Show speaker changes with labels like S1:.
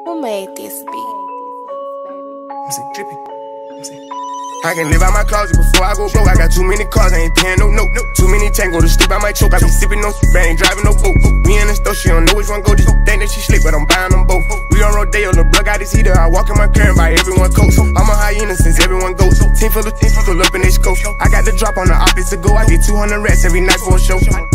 S1: Who made this beat?
S2: I can live out my closet before I go broke. I got too many cars, I ain't paying no note. Too many tango to sleep, I might choke. I be sipping no soup, I ain't driving no boat. Me in the store, she don't know which one go. Just think that she slick, but I'm buying them both. We on Rodeo, the blood got his heater. I walk in my car and buy everyone coats. I'm a hyena since everyone goes. Team full up in they scope. I got the drop on the opposite go. I get 200 rats every night for a show.